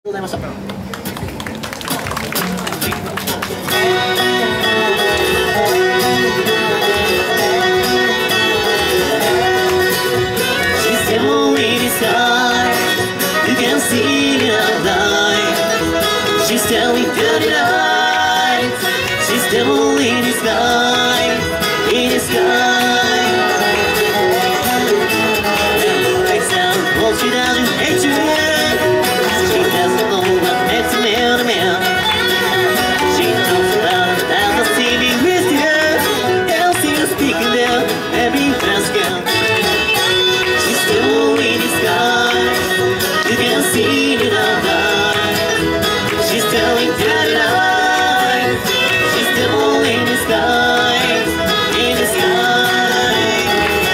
ございました。She's telling dirty lies. She's devil in disguise, in disguise. And the lights out, well, she doesn't hate you. She doesn't know what makes a man a man. She talks about it as a TV with you. And see you speaking there, every friend's girl. She's devil in disguise. You can see it all night. She's telling dirty lies. She's devil in disguise, in disguise.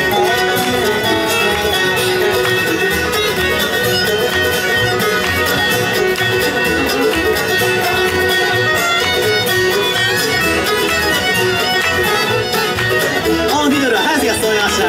On middle 林が務めました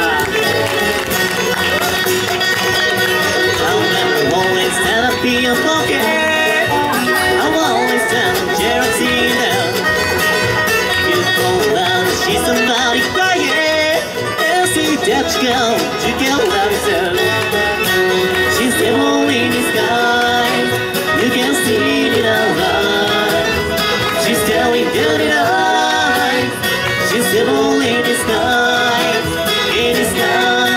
。I'll never always stand up in your pocket. I'm always telling Jerry now. You know that she's somebody quiet. And see that you can love yourself. She's devil in disguise. You can see it alive. She's telling dirty lies. She's devil in disguise, in disguise.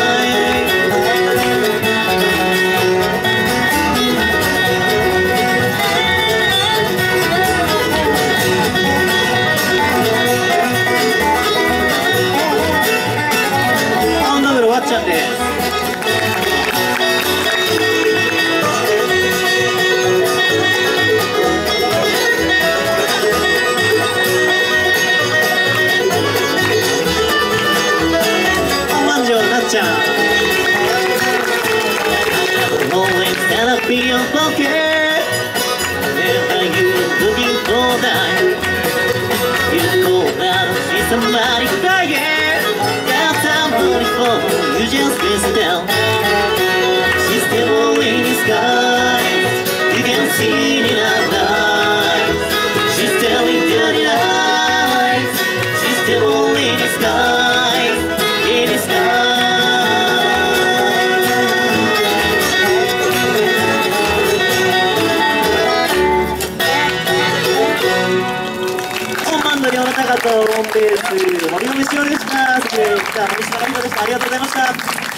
Always stand up in your pocket. Whenever you're looking for that, you know that she's somebody crying. Got somebody for you, just listen down. She's devil in disguise. You can see it alive. She's telling dirty lies. She's devil in disguise, in disguise.両方とロンベース森の飯をお願いします。じゃあ森島がみこでした。ありがとうございました。